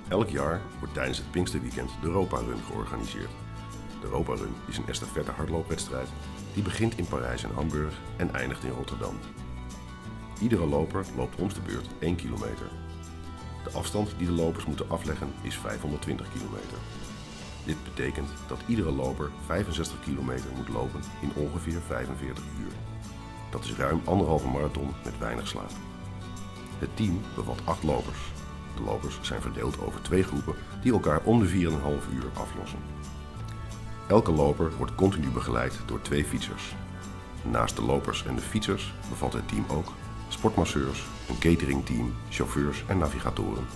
Elk jaar wordt tijdens het Pinksterweekend de Europa Run georganiseerd. De Europa Run is een estafette hardloopwedstrijd die begint in Parijs en Hamburg en eindigt in Rotterdam. Iedere loper loopt om de beurt 1 kilometer. De afstand die de lopers moeten afleggen is 520 kilometer. Dit betekent dat iedere loper 65 kilometer moet lopen in ongeveer 45 uur. Dat is ruim 1,5 marathon met weinig slaap. Het team bevat 8 lopers. De lopers zijn verdeeld over 2 groepen die elkaar om de 4,5 uur aflossen. Elke loper wordt continu begeleid door 2 fietsers. Naast de lopers en de fietsers bevat het team ook sportmasseurs, een cateringteam, chauffeurs en navigatoren.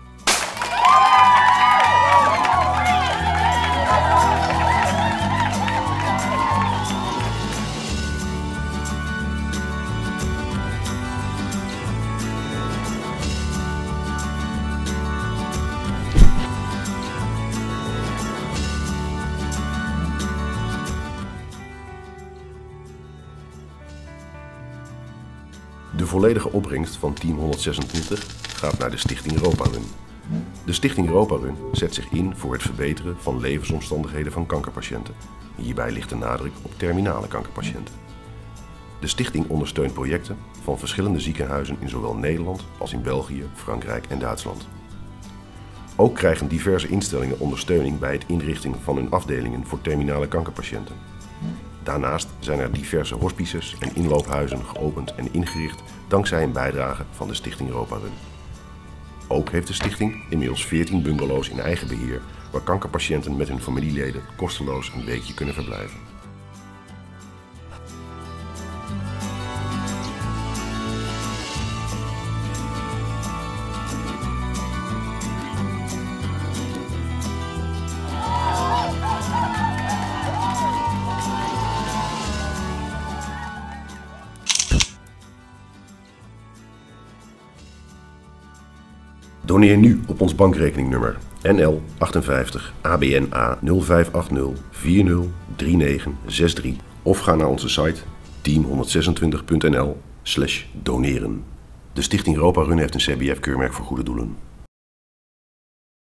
De volledige opbrengst van Team 126 gaat naar de Stichting Europa Run. De Stichting Europa Run zet zich in voor het verbeteren van levensomstandigheden van kankerpatiënten. Hierbij ligt de nadruk op terminale kankerpatiënten. De stichting ondersteunt projecten van verschillende ziekenhuizen in zowel Nederland als in België, Frankrijk en Duitsland. Ook krijgen diverse instellingen ondersteuning bij het inrichten van hun afdelingen voor terminale kankerpatiënten. Daarnaast zijn er diverse hospices en inloophuizen geopend en ingericht dankzij een bijdrage van de Stichting Europa Run. Ook heeft de stichting inmiddels 14 bungalows in eigen beheer waar kankerpatiënten met hun familieleden kosteloos een weekje kunnen verblijven. Doneer nu op ons bankrekeningnummer NL 58 ABNA 0580 40 3963 of ga naar onze site team126.nl/doneren. De Stichting Europa Run heeft een CBF-keurmerk voor goede doelen.